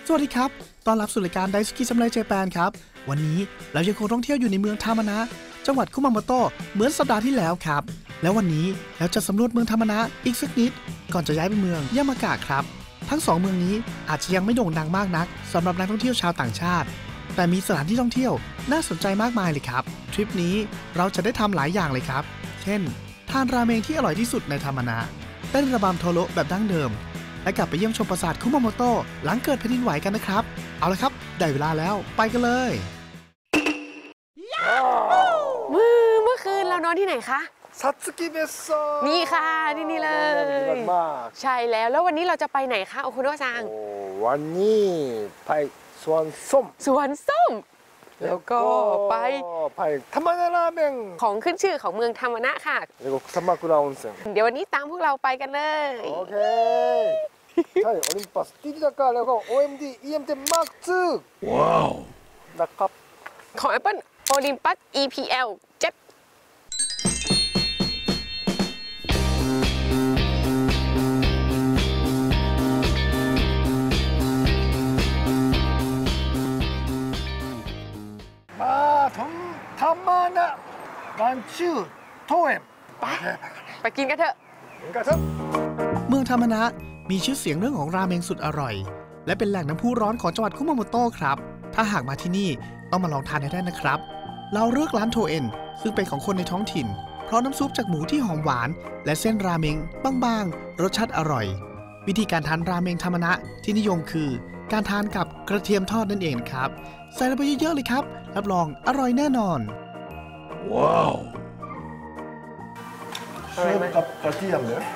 สวัสดีครับต้อนรับสู่รายการไดสกิซัมไรเจแปนครับวันนี้เรายังคงท่องเที่ยวอยู่ในเมืองทามานะจังหวัดคุมาโมโตะเหมือนสัปดาห์ที่แล้วครับแล้ววันนี้เราจะสำรวจเมืองทามานะอีกสักนิดก่อนจะย้ายไปเมืองยามากะครับทั้ง2เมืองนี้อาจจะยังไม่โด่งดังมากนักสำหรับนักท่องเที่ยวชาวต่างชาติแต่มีสถานที่ท่องเที่ยวน่าสนใจมากมายเลยครับทริปนี้เราจะได้ทำหลายอย่างเลยครับเช่นทานราเมงที่อร่อยที่สุดในทามานะเต้นระบำโทโรแบบดั้งเดิมและกลับไปเยี่ยมชมปราสาทคุมาโมโตะหลังเกิดแผ่นดินไหวกันนะครับเอาละครับได้เวลาแล้วไปกันเลยเมื่อคืนเรานอนที่ไหนคะซัตสึกิเบสโซนี่ค่ะนี่เลยใช่แล้ววันนี้เราจะไปไหนคะโอคุโนะซังวันนี้ไปสวนส้มแล้วก็ไปทามานะราเมงของขึ้นชื่อของเมืองทามานะค่ะแล้วก็ซามากุระออนเซ็นเดี๋ยววันนี้ตามพวกเราไปกันเลยโอเคใช่โอลิมปัสที่ดาก้าแล้วก็ OMD EMT Mark II ว้าวนะครับของ Apple Olympus EPL 7 ทามานะร้านชื่อโทเอ็มไปกินกันเถอะเมืองทามานะมีชื่อเสียงเรื่องของราเมงสุดอร่อยและเป็นแหล่งน้ำพุร้อนของจังหวัดคุมาโมโตะครับถ้าหากมาที่นี่ต้องมาลองทานให้ได้นะครับเราเลือกร้านโทเอ็นซึ่งเป็นของคนในท้องถิ่นเพราะน้ำซุปจากหมูที่หอมหวานและเส้นราเมงบางๆรสชาติอร่อยวิธีการทานราเมงทามานะที่นิยมคือการทานกับกระเทียมทอดนั่นเองครับใส่ลงไปเยอะๆเลยครับรับรองอร่อยแน่นอนว้าวเส้นกับกระเทียมเนี่ย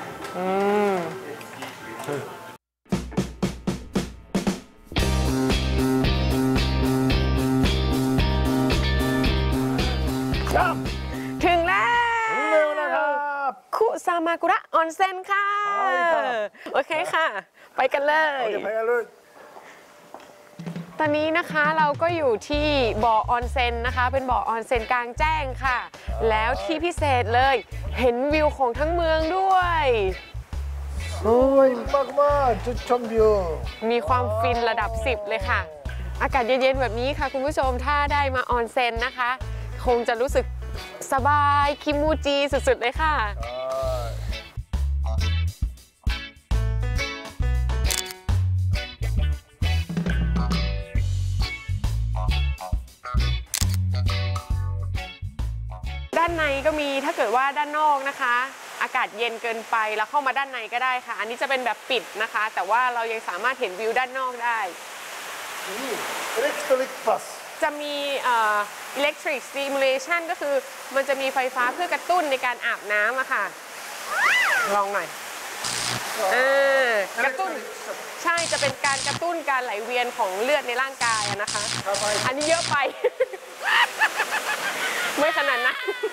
ถึงแล้วนะครับคุซามากุระออนเซ็นค่ะโอเคค่ะไปกันเลยตอนนี้นะคะเราก็อยู่ที่บ่อออนเซ็นนะคะเป็นบ่อออนเซ็นกลางแจ้งค่ะแล้วที่พิเศษเลยเห็นวิวของทั้งเมืองด้วยโอ้ยมากๆจุดชมวิวมีความฟินระดับ10เลยค่ะอากาศเย็นๆแบบนี้ค่ะคุณผู้ชมถ้าได้มาออนเซ็นนะคะคงจะรู้สึกสบายคิมูจิสุดๆเลยค่ะด้านในก็มีถ้าเกิดว่าด้านนอกนะคะอากาศเย็นเกินไปแล้วเข้ามาด้านในก็ได้ค่ะอันนี้จะเป็นแบบปิดนะคะแต่ว่าเรายังสามารถเห็นวิวด้านนอกได้จะมีelectric stimulation ก็คือมันจะมีไฟฟ้าเพื่อกระตุ้นในการอาบน้ำอะค่ะลองหน่อยกระตุ้นใช่จะเป็นการกระตุ้นการไหลเวียนของเลือดในร่างกายนะคะอันนี้เยอะไป ไม่ขนาดนั้น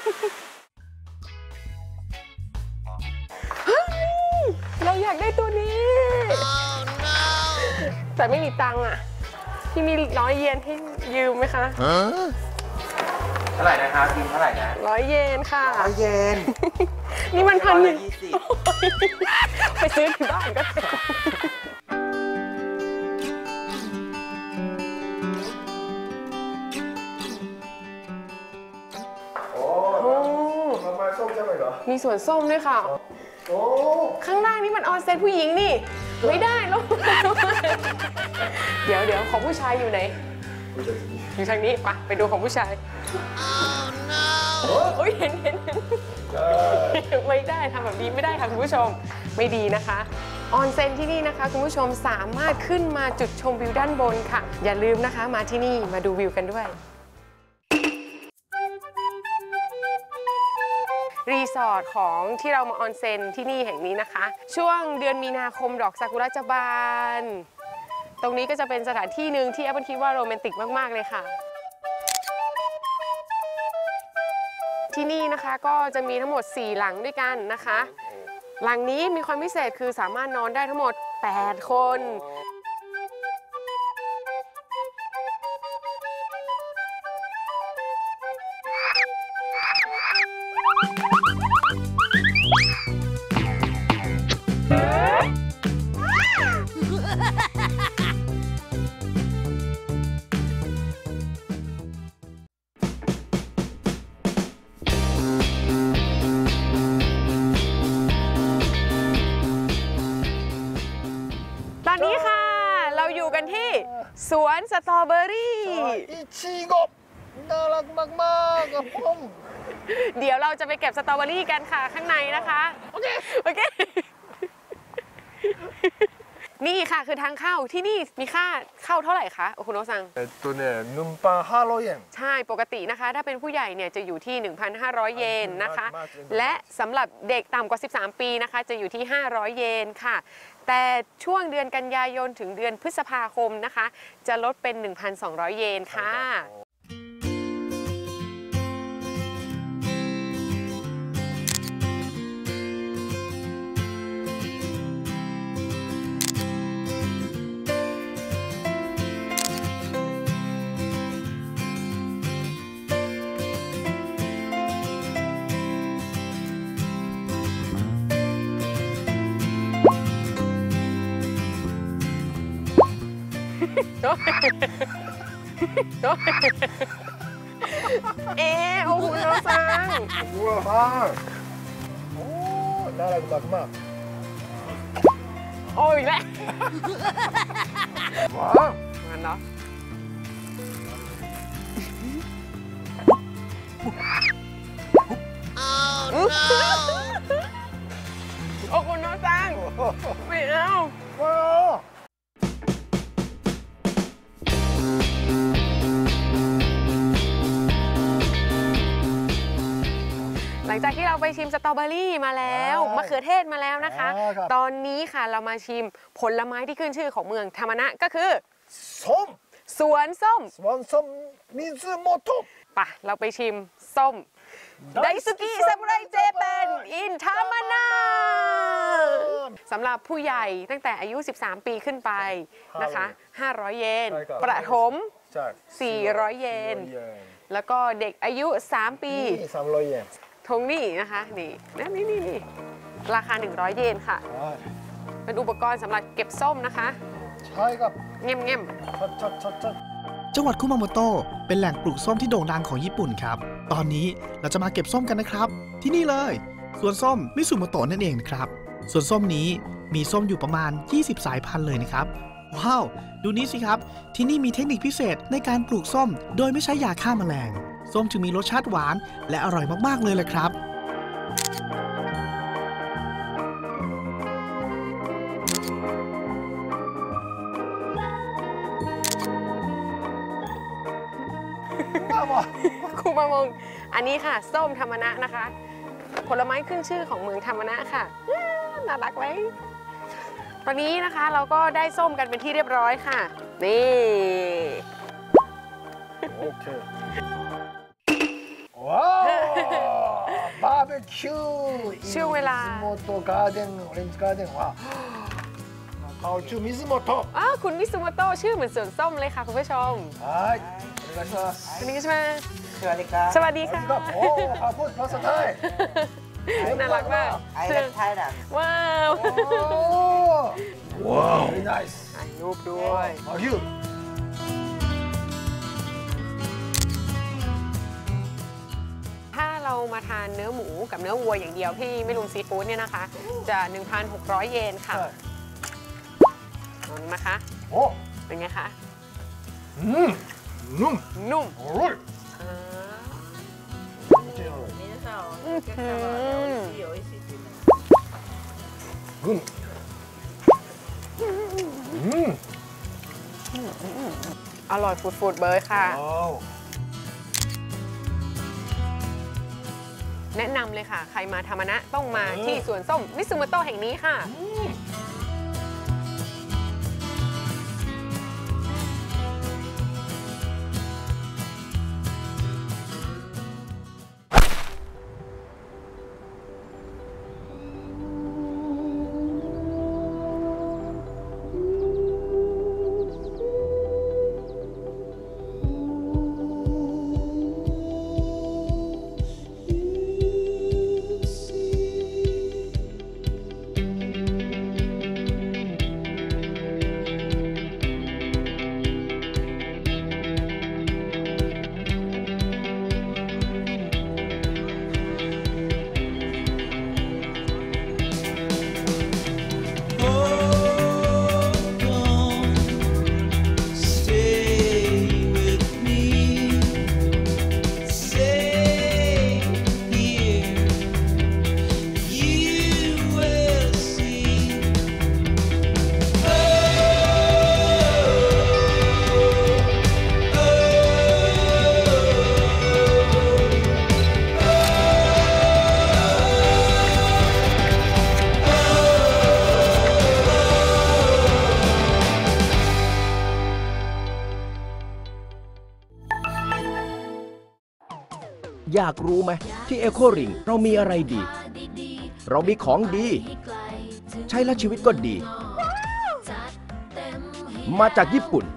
เราอยากได้ตัวนี้ แต่ไม่มีตังค์อ่ะพี่มี100 เยนให้ยืมไหมคะเท่าไหร่นะครับยืมเท่าไหร่นะ 100 เยนค่ะ 100 เยนนี่มัน1,120ไปซื้อที่บ้านก็มีสวนส้มด้วยค่ะข้างล่างนี่มันออนเซ็นผู้หญิงนี่ไม่ได้แล้วเดี๋ยวของผู้ชายอยู่ไหนอยู่ทางนี้ไปดูของผู้ชายโอ้ยเห็นไม่ได้ทำแบบนี้ไม่ได้ค่ะคุณผู้ชมไม่ดีนะคะออนเซ็นที่นี่นะคะคุณผู้ชมสามารถขึ้นมาจุดชมวิวด้านบนค่ะอย่าลืมนะคะมาที่นี่มาดูวิวกันด้วยรีสอร์ทของที่เรามาออนเซ็นที่นี่แห่งนี้นะคะช่วงเดือนมีนาคมดอกซากุระจะบานตรงนี้ก็จะเป็นสถานที่หนึ่งที่แอปเปิลคิดว่าโรแมนติกมากๆเลยค่ะที่นี่นะคะก็จะมีทั้งหมด4 หลังด้วยกันนะคะหลังนี้มีความพิเศษคือสามารถนอนได้ทั้งหมด8 คนอนนี้ค่ะ เราอยู่กันที่สวนสตรอเบอรี่อิชิโกะน่ารักมากๆครับผมเดี๋ยวเราจะไปเก็บสตรอเบอรี่กันค่ะข้างในนะคะ โอเค นี่ค่ะคือทางเข้าที่นี่มีค่าเข้าเท่าไหร่คะโอคุโนะซัง 눈빵500엔 ใช่ปกตินะคะถ้าเป็นผู้ใหญ่เนี่ยจะอยู่ที่ 1,500 เยนนะคะ และสำหรับเด็กต่ำกว่า 13 ปีนะคะจะอยู่ที่ 500 เยนค่ะ แต่ช่วงเดือนกันยายนถึงเดือนพฤษภาคมนะคะ จะลดเป็น 1,200 เยนค่ะ โอคุโนะซัง 우와 오 나락 막막 โอ้ยแหละ 와 มันเนาะโอคุโนะซังไม่เอา 와 หลังจากที่เราไปชิมสตรอเบอรี่มาแล้วมะเขือเทศมาแล้วนะคะ ตอนนี้ค่ะเรามาชิมผลไม้ที่ขึ้นชื่อของเมืองทามะนะก็คือ 솜 สวนส้ม 완섬 미즈모토 ปะเราไปชิมส้มไดซุกิซามูไรเจแปนอินทามะนะสำหรับผู้ใหญ่ตั้งแต่อายุ 13 ปีขึ้นไปนะคะ 500 เยน ประถม 400 เยน แล้วก็เด็กอายุ 3 ปี 300엔 ทงนี่นะคะนี่ราคา 100 เยนค่ะ เป็นอุปกรณ์สำหรับเก็บส้มนะคะ 차이가 เงียบ 차차차차 จังหวัดคุมาโมโตะเป็นแหล่งปลูกส้มที่โด่งดังของญี่ปุ่นครับ ตอนนี้เราจะมาเก็บส้มกันนะครับ ที่นี่เลยสวนส้มมิซุโมโตะนั่นเองครับสวนส้มนี้มีส้มอยู่ประมาณ 20 สายพันธุ์เลยนะครับ ว้าว ดูนี้สิครับ ที่นี่มีเทคนิคพิเศษในการปลูกส้ม โดยไม่ใช้ยาฆ่าแมลง ส้มจึงมีรสชาติหวานและอร่อยมากๆเลยแหละครับๆ คูมามงอันนี้ค่ะ ส้มธรรมนะนะคะ ผลไม้ขึ้นชื่อของเมืองธรรมนะค่ะน่ารักไหมตอนนี้นะคะเราก็ได้ส้มกันเป็นที่เรียบร้อยค่ะ นี่ 오케이 와우 바베큐 쇼웰라. 미즈모토 가든 오렌지 가든 와 가오추 미즈모토 อ้าวคุณมิซุโมโตะชื่อเหมือนสวนส้มเลยค่ะคุณผู้ชม 아이 오네가이시마스 คุณนิกใช่ไหมสวัสดีครับสวัสดีค่ะ 오 하포 파사타이 น่ารักมากไอเล็กไทยนะว้าว 오 very nice ถ่ายรูปด้วย 아휴 ถ้าเรามาทานเนื้อหมูกับเนื้อวัวอย่างเดียวที่ไม่รวมซีฟู้ดเนี่ยนะคะ จะ 1,600 เยนค่ะลองนะคะ 오 เป็นไงคะนุ่มนุ่มอร่อยอ่า อร่อยฟูดๆเบอร์ค่ะ แนะนำเลยค่ะ ใครมาธรรมนะต้องมาที่สวนส้มมิซุโมโตะแห่งนี้ค่ะอยากรู้ไหมที่เอโคริงเรามีอะไรดี เรามีของดี ใช้แล้วชีวิตก็ดี มาจากญี่ปุ่น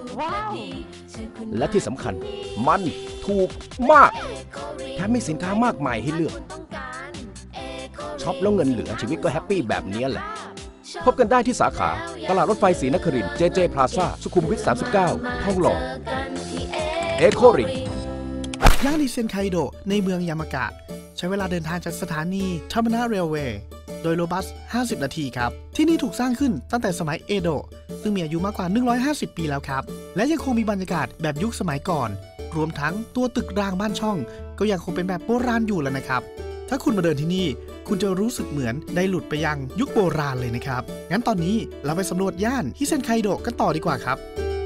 และที่สำคัญมันถูกมากแถมมีสินค้ามากมายให้เลือกช็อปแล้วเงินเหลือชีวิตก็แฮปปี้แบบนี้แหละพบกันได้ที่สาขาตลาดรถไฟศรีนครินทร์ JJ Plaza สุขุมวิท 39 ทองหล่อเอโคริงย่านอิเซนไคโดะในเมืองยามากะใช้เวลาเดินทางจากสถานีทามานะเรลเวย์โดยโรบัส50 นาทีครับที่นี่ถูกสร้างขึ้นตั้งแต่สมัยเอโดะซึ่งมีอายุมากกว่า150 ปีแล้วครับและยังคงมีบรรยากาศแบบยุคสมัยก่อนรวมทั้งตัวตึกรางบ้านช่องก็ยังคงเป็นแบบโบราณอยู่แล้วนะครับถ้าคุณมาเดินที่นี่คุณจะรู้สึกเหมือนได้หลุดไปยังยุคโบราณเลยนะครับงั้นตอนนี้เราไปสำรวจย่านฮิเซนไคโดะกันต่อดีกว่าครับ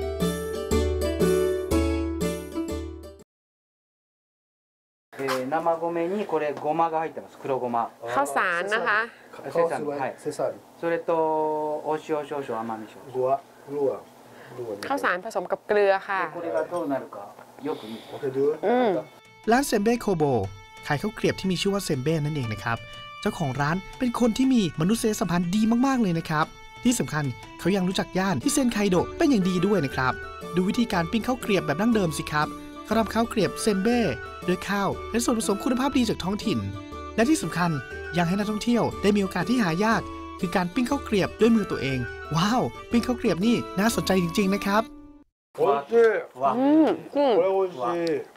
生米にこれごまが入ってます。黒ごま。 ข้าวสารนะคะセサミはいセサミそれとお塩少々甘味少々。 ゴアルアข้าวสารผสมกับเกลือค่ะこれがどうなるかよく見て。 ร้านเซมเบ้โคโบขายข้าวเกรียบที่มีชื่อว่าเซมเบ้นั่นเองนะครับเจ้าของร้านเป็นคนที่มีมนุษยสัมพันธ์ดีมากๆเลยนะครับที่สำคัญเขายังรู้จักย่านฮิเซนไคโดะเป็นอย่างดีด้วยนะครับดูวิธีการปิ้งข้าวเกรียบแบบดั้งเดิมสิครับเขาทำข้าวเกรียบเซมเบ้ด้วยข้าวและส่วนผสมคุณภาพดีจากท้องถิ่นและที่สำคัญยังให้นักท่องเที่ยวได้มีโอกาสที่หายากคือการปิ้งข้าวเกรียบด้วยมือตัวเองว้าวปิ้งข้าวเกรียบนี่น่าสนใจจริงๆนะครับおいしいこれおいしい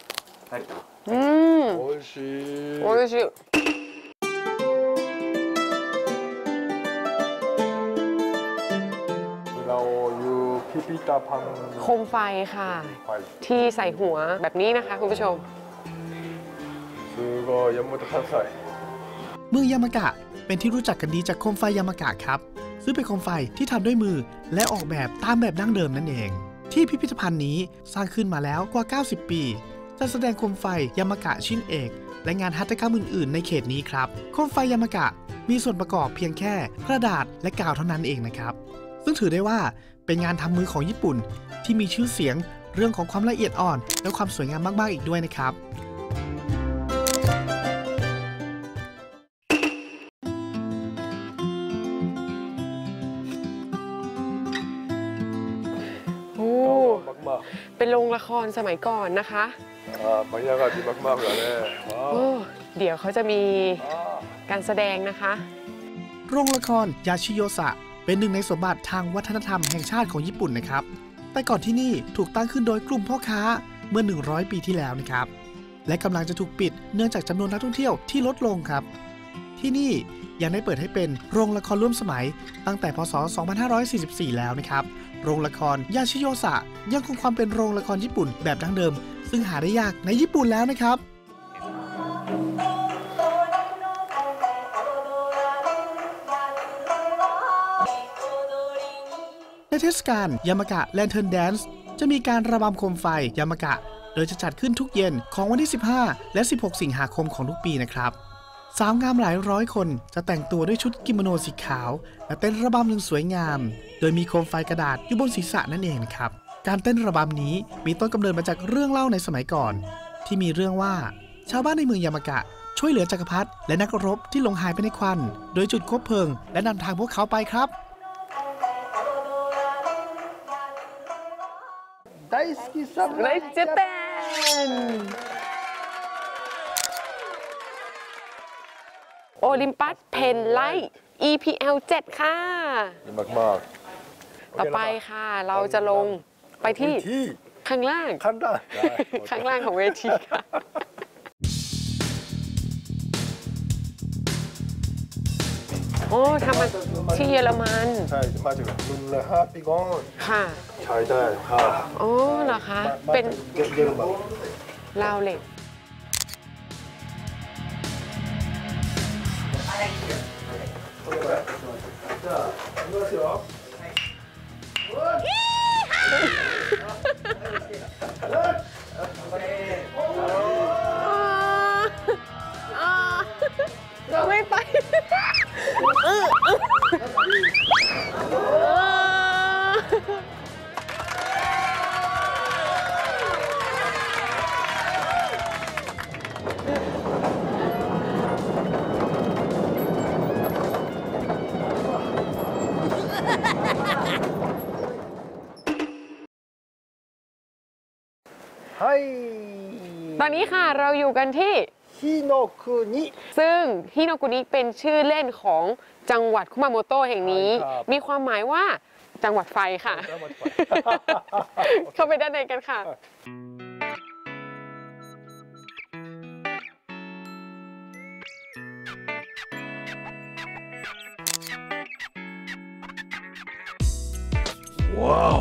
おいしいโอ้ยชิเราอยู่พิพิธภัณฑ์โคมไฟค่ะที่ใส่หัวแบบนี้นะคะคุณผู้ชมすごい山本関西เมืองยามากะเป็นที่รู้จักกันดีจากโคมไฟยามากะครับซึ่งเป็นโคมไฟที่ทำด้วยมือและออกแบบตามแบบดั้งเดิมนั่นเองที่พิพิธภัณฑ์นี้สร้างขึ้นมาแล้วกว่า90 ปีจะแสดงโคมไฟยามากะชิ้นเอกและงานหัตถกรรมอื่นๆในเขตนี้ครับโคมไฟยามากะมีส่วนประกอบเพียงแค่กระดาษและกาวเท่านั้นเองนะครับซึ่งถือได้ว่าเป็นงานทำมือของญี่ปุ่นที่มีชื่อเสียงเรื่องของความละเอียดอ่อนและความสวยงามมากๆอีกด้วยนะครับเป็นโรงละครสมัยก่อนนะคะบรรยากาศดีมากๆเลยเดี๋ยวเขาจะมีการแสดงนะคะโรงละครยาชิโยสะเป็นหนึ่งในสมบัติทางวัฒนธรรมแห่งชาติของญี่ปุ่นนะครับแต่ก่อนที่นี่ถูกตั้งขึ้นโดยกลุ่มพ่อค้าเมื่อ100 ปีที่แล้วนะครับและกำลังจะถูกปิดเนื่องจากจำนวนนักท่องเที่ยวที่ลดลงครับที่นี่ยังได้เปิดให้เป็นโรงละครร่วมสมัยตั้งแต่พศ 2544 แล้วนะครับโรงละครยาชิโยสะยังคงความเป็นโรงละครญี่ปุ่นแบบดั้งเดิมซึ่งหาได้ยากในญี่ปุ่นแล้วนะครับในเทศกาลยามากะแลนเทิร์นแดนซ์จะมีการระบำโคมไฟยามากะโดยจะจัดขึ้นทุกเย็นของวันที่15และ16สิงหาคมของทุกปีนะครับสาวงามหลายร้อยคนจะแต่งตัวด้วยชุดกิโมโนสีขาวและเต้นระบำอย่างสวยงามโดยมีโคมไฟกระดาษอยู่บนศีรษะนั่นเองนะครับการเต้นระบำนี้มีต้นกำเนิดมาจากเรื่องเล่าในสมัยก่อนที่มีเรื่องว่าชาวบ้านในเมืองยามากะช่วยเหลือจักรพรรดิและนักรบที่หลงหายไปในควันโดยจุดคบเพลิงและนำทางพวกเขาไปครับ大好き侍ジャパンโอลิมปัสเพนไลท์ EPL 7 ค่ะมากต่อไปค่ะเราจะลงไปที่ข้างล่างข้างล่างของเวทีค่ะโอ้ทำมาที่เยอรมันใช่มาจากรุ่นละ5 ปีก่อนค่ะใช้ได้ค่ะโอ้เหรอคะเป็นเยอรมันลาวเหล็กไม่ไปいตอนนี้ค่ะเราอยู่กันที่日の国ซึ่งฮิโนกุนิเป็นชื่อเล่นของจังหวัดคุมาโมโตะแห่งนี้ใช่ครับมีความหมายว่าจังหวัดไฟค่ะ เข้าไปด้านในกันค่ะว้าว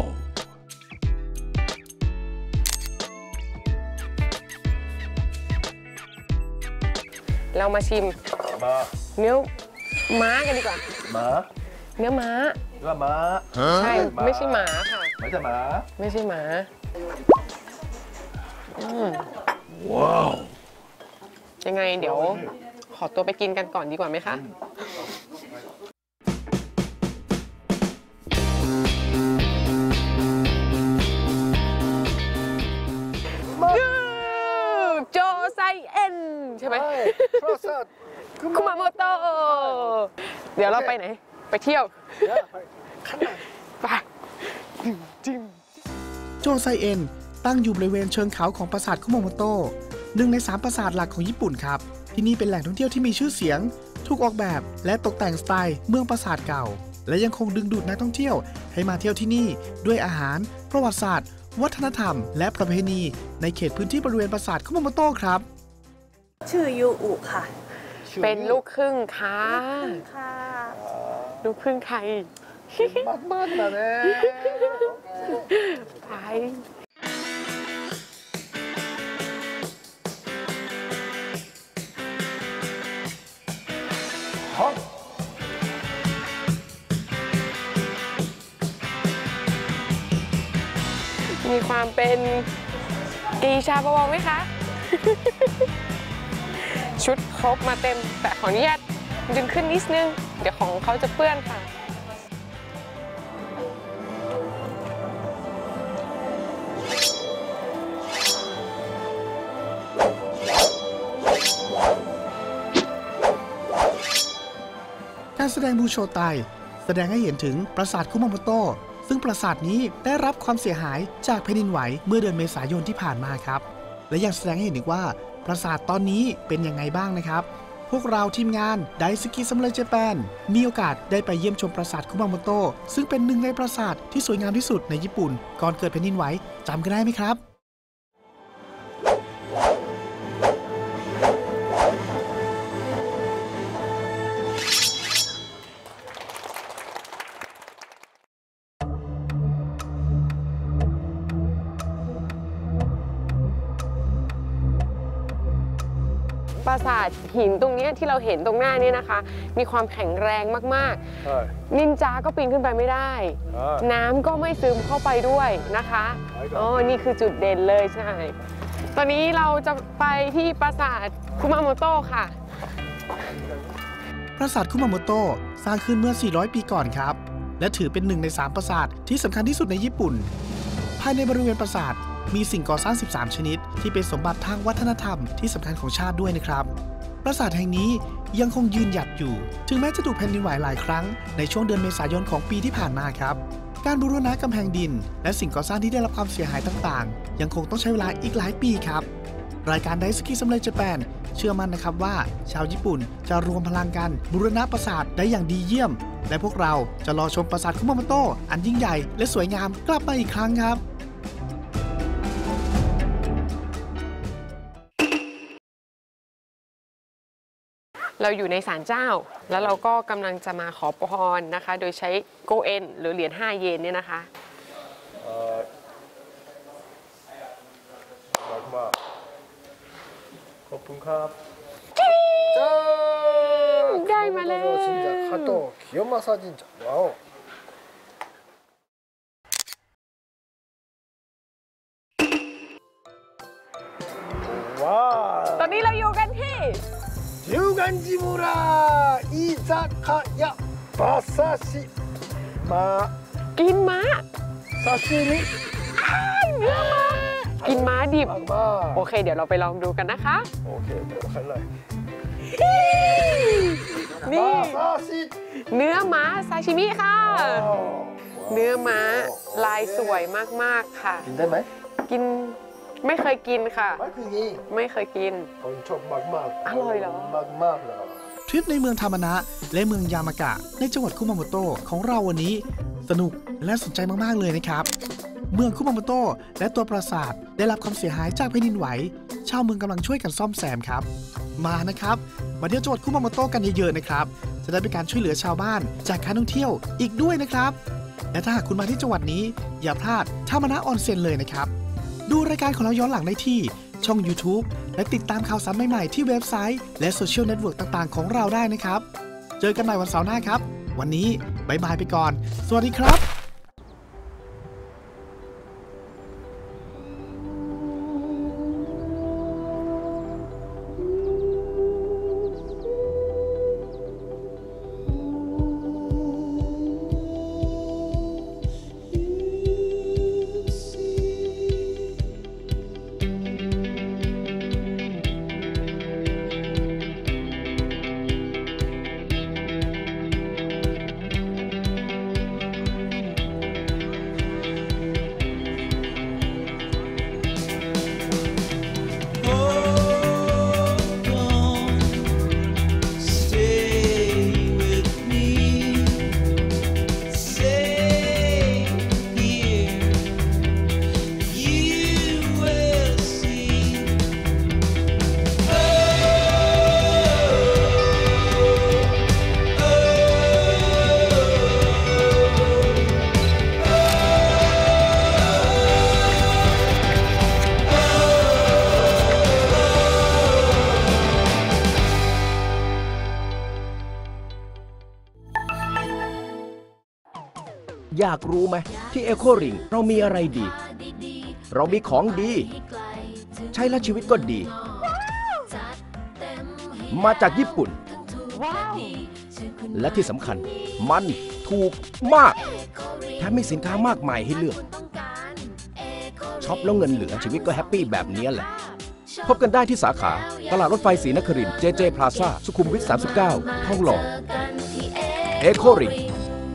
เรามาชิมまあเนื้อม้ากันดีกว่าまあเนื้อม้าはまあใช่ไม่ใช่หมาค่ะまじゃまあไม่ใช่หมาว้าวยังไงเดี๋ยวขอตัวไปกินกันก่อนดีกว่าไหมคะ โจไซเอ็นใช่ไหมはいプラスはคุมาโมโตะเดี๋ยวเราไปไหน ไปเที่ยวやはいかなไปจิ้มโจไซเอ็นตั้งอยู่บริเวณเชิงเขาของปราสาทคุมาโมโตะหนึ่งใน3ปราสาทหลักของญี่ปุ่นครับ ที่นี่เป็นแหล่งท่องเที่ยวที่มีชื่อเสียง ถูกออกแบบและตกแต่งสไตล์เมืองปราสาทเก่า และยังคงดึงดูดนักท่องเที่ยวให้มาเที่ยวที่นี่ด้วยอาหาร ประวัติศาสตร์ วัฒนธรรม และประเพณีในเขตพื้นที่บริเวณปราสาทคุมาโมโตะครับชื่อยูอุค่ะเป็นลูกครึ่งค่ะค่ะลูกครึ่งไทยまんまんだねไปはっมีความเป็นกีชาเบาๆไหมคะ ชุดครบมาเต็มแต่ขออนุญาตดึงขึ้นนิดนึง เดี๋ยวของเขาจะเปื้อนค่ะการแสดงบูโชไตแสดงให้เห็นถึงปราสาทคุมาโมโตะซึ่งปราสาทนี้ได้รับความเสียหายจากแผ่นดินไหวเมื่อเดือนเมษายนที่ผ่านมาครับ และยังแสดงให้เห็นอีกว่าปราสาทตอนนี้เป็นยังไงบ้างนะครับ พวกเราทีมงานไดสกิซัมเลเจแปนมีโอกาสได้ไปเยี่ยมชมปราสาทคุมาโมโตะซึ่งเป็นหนึ่งในปราสาทที่สวยงามที่สุดในญี่ปุ่นก่อนเกิดแผ่นดินไหวจำกันได้ไหมครับปราสาทหินตรงเนี้ยที่เราเห็นตรงหน้านี้นะคะ มีความแข็งแรงมากはいๆ นินจาก็ปีนขึ้นไปไม่ได้はいน้ำก็ไม่ซึมเข้าไปด้วยนะคะครับอ๋อ นี่คือจุดเด่นเลยใช่ ตอนนี้เราจะไปที่ปราสาทคุมาโมโตะค่ะปราสาทคุมาโมโตะสร้างขึ้นเมื่อ 400 ปีก่อนครับ และถือเป็นหนึ่งใน 3 ปราสาทที่สำคัญที่สุดในญี่ปุ่น ภายในบริเวณปราสาทมีสิ่งก่อสร้าง 13 ชนิด ที่เป็นสมบัติทางวัฒนธรรมที่สำคัญของชาติด้วยนะครับ ปราสาทแห่งนี้ยังคงยืนหยัดอยู่ ถึงแม้จะถูกแผ่นดินไหวหลายครั้งในช่วงเดือนเมษายนของปีที่ผ่านมาครับ การบูรณะกำแพงดิน และสิ่งก่อสร้างที่ได้รับความเสียหายต่างๆ ยังคงต้องใช้เวลาอีกหลายปีครับ รายการไดสกิซัมเลเจแปนเชื่อมั่นนะครับว่าชาวญี่ปุ่นจะรวมพลังกันบูรณะปราสาทได้อย่างดีเยี่ยม และพวกเราจะรอชมปราสาทคุมาโมโตะอันยิ่งใหญ่และสวยงามกลับมาอีกครั้งครับเราอยู่ในศาลเจ้า แล้วเราก็กำลังจะมาขอพรนะคะ โดยใช้โกเอ็นหรือเหรียญ5 เยนเนี่ยนะคะまあขอบคุณครับได้มาแล้ว神社加藤清正神社わおว้าวตอนนี้เราอยู่กันที่龍岩寺村居酒屋馬刺しまกินม้า刺身เนื้อม้า กินม้าดิบまあโอเค เดี๋ยวเราไปลองดูกันนะคะโอเคเดี๋ยวขันเลยนี่馬刺しเนื้อม้าซาชิมิค่ะว้าวเนื้อม้าลายสวยมากๆค่ะกินได้ไหมกินไม่เคยกินค่ะไม่เคยกินไม่เคยกินผมชอบมากๆอร่อยเหรอมากๆเลยทริปในเมืองทามนะและเมืองยามากะในจังหวัดคุมาโมโตะของเราวันนี้สนุกและสนใจมากๆเลยนะครับ เมืองคุมาโมโตะและตัวปราสาทได้รับความเสียหายจากแผ่นดินไหวชาวเมืองกำลังช่วยกันซ่อมแซมครับมานะครับมาเที่ยวจังหวัดคุมาโมโตะกันเยอะๆนะครับจะได้เป็นการช่วยเหลือชาวบ้านจากการท่องเที่ยวอีกด้วยนะครับและถ้าหากคุณมาที่จังหวัดนี้อย่าพลาดทามนะออนเซ็นเลยนะครับดูรายการของเราย้อนหลังได้ที่ช่อง YouTube และติดตามข่าวสารใหม่ๆที่เว็บไซต์และโซเชียลเน็ตเวิร์กต่างๆของเราได้นะครับเจอกันใหม่วันเสาร์หน้าครับวันนี้บ๊ายบายไปก่อนสวัสดีครับอยากรู้ไหมที่เอโคริงเรามีอะไรดี เรามีของดี ใช้แล้วชีวิตก็ดี มาจากญี่ปุ่น และที่สำคัญมันถูกมากแถมมีสินค้ามากมายให้เลือกช็อปแล้วเงินเหลือชีวิตก็แฮปปี้แบบนี้แหละพบกันได้ที่สาขาตลาดรถไฟศรีนครินทร์ JJ Plaza สุขุมวิท 39 ทองหล่อเอโคริง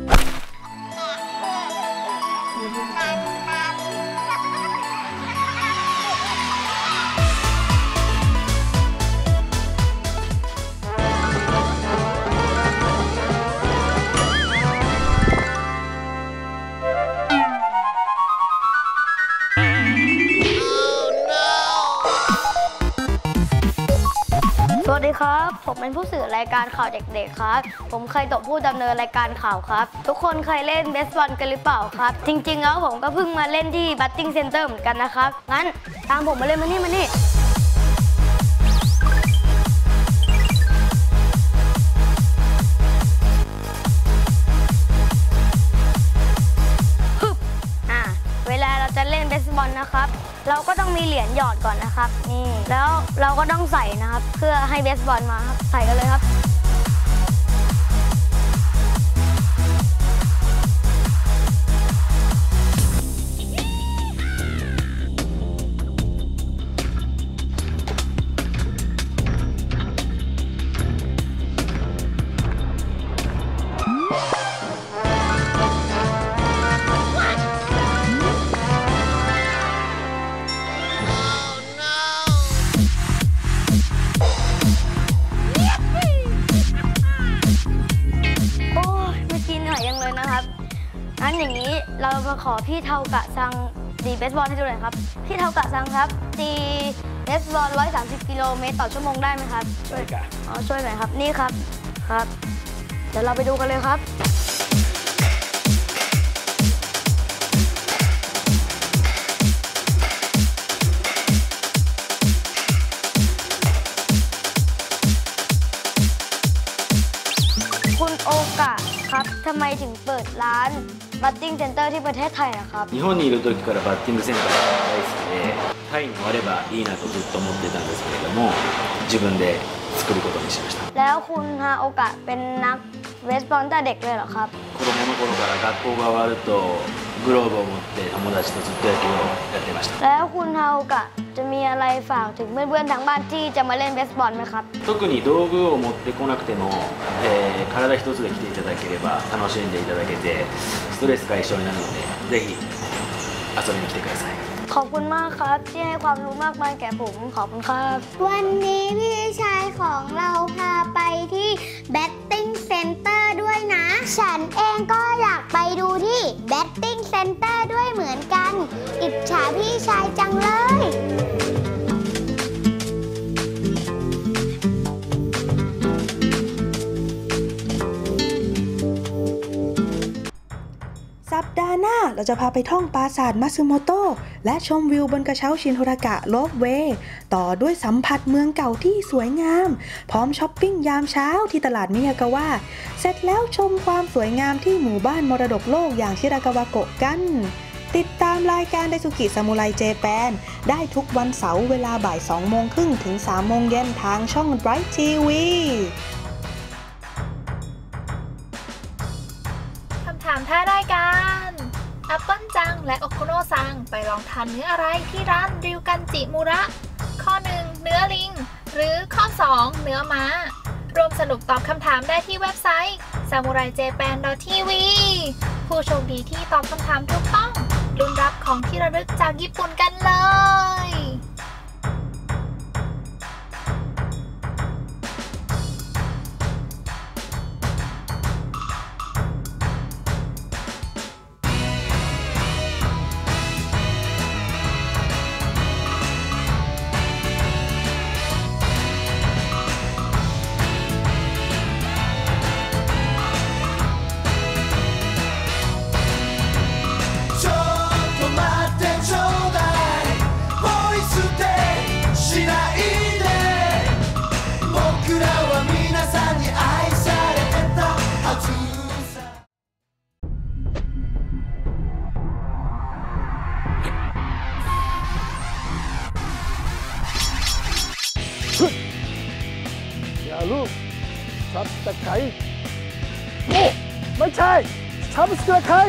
สวัสดีครับ ผมเป็นผู้สื่อรายการข่าวเด็กๆครับ ผมเคยตกผู้ดำเนินรายการข่าวครับ ทุกคนเคยเล่นเบสบอลกันหรือเปล่าครับ จริงๆแล้วผมก็เพิ่งมาเล่นที่บัตติ้งเซ็นเตอร์เหมือนกันนะครับ งั้นตามผมมาเล่นมานี่เวลาเราจะเล่นเบสบอลนะครับเราก็ต้องมีเหรียญหยอดก่อนนะครับนี่แล้วเราก็ต้องใส่นะครับเพื่อให้เบสบอลมาครับใส่กันเลยครับงั้นอย่างนี้เรามาขอพี่เทากะซังตีเบสบอลให้ดูหน่อยครับพี่เทากะซังครับตีเบสบอล130 กิโลเมตรต่อชั่วโมงได้ไหมครับช่วยกันช่วยหน่อยครับนี่ครับเดี๋ยวเราไปดูกันเลยครับคุณโอกะครับทำไมถึงเปิดร้านบัตติ้งเซ็นเตอร์ที่ประเทศไทยนะครับ日本にいる時からバッティングセンターが大好きでタイにもあればいいなとずっと思ってたんですけれども自分で作ることにしましたแล้วคุณฮาโอกะเป็นนักเบสบอลตั้งแต่เด็กเลยเหรอครับ子供の頃から学校が終わるとグローブを持って友達とずっと野球をやってましたแล้วคุณฮาโอกะจะมีอะไรฝากถึงเพื่อนๆทางบ้านที่จะมาเล่นเบสบอลไหมครับ特に道具を持ってこなくても、体一つで来ていただければ楽しんでいただけてストレス解消になるのでぜひ遊びに来てくださいขอบคุณมากครับที่ให้ความรู้มากมายแก่ผมขอบคุณครับวันนี้พี่ชายของเราพาไปที่ Betting Center ด้วยนะฉันเองก็อยากไปดูที่ Betting Center ด้วยเหมือนกันอิจฉาพี่ชายจังเลยสัปดาห์หน้าเราจะพาไปท่องปราสาทมัตสึโมโตะและชมวิวบนกระเช้าชินโทรากะโลฟเวย์ต่อด้วยสัมผัสเมืองเก่าที่สวยงามพร้อมช้อปปิ้งยามเช้าที่ตลาดมิยากาวะเสร็จแล้วชมความสวยงามที่หมู่บ้านมรดกโลกอย่างชิรากาวะโกะกันติดตามรายการไดซุกิซามูไรเจแปนได้ทุกวันเสาร์เวลาบ่าย 2:30 ถึง 3:00 นทางช่อง Bright TV คำถามท้ายรายการแอปเปิลจังและโอโคโนะซังไปลองทานเนื้ออะไรที่ร้านริวกันจิมูระข้อ 1 เนื้อลิงหรือข้อ 2 เนื้อม้ารวมสนุกตอบคำถามได้ที่เว็บไซต์ samuraijapan.tv ผู้โชคดีที่ตอบคำถามถูกต้องลุ้นรับของที่ระลึกจากญี่ปุ่นกันเลยลูกชับตะไคร้โอ้ไม่ใช่ชับตะไคร้